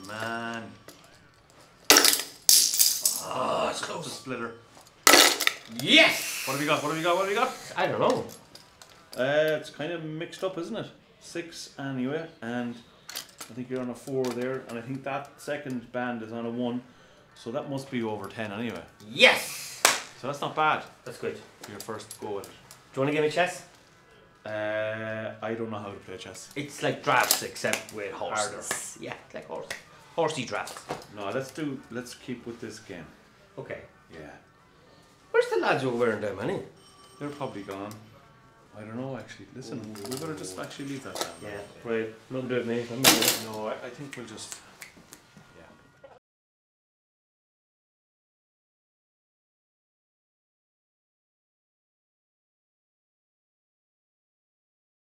man. Oh, it's close. It's a splitter. Yes! What have you got? What have you got? What have you got? I don't know. It's kind of mixed up, isn't it? 6 anyway, and I think you're on a 4 there, and I think that second band is on a 1, so that must be over 10 anyway. Yes! So that's not bad That's good. for your first go at it. Do you want to give me chess? I don't know how to play chess. It's like drafts except with horses. Yeah, it's like horse. Horsey drafts. No, let's keep with this game. Okay. Yeah. Where's the lads who were wearing them, honey? They're probably gone. I don't know actually. Listen, we better just actually leave that down. Yeah, right. Nothing to do with me. No, I think we'll just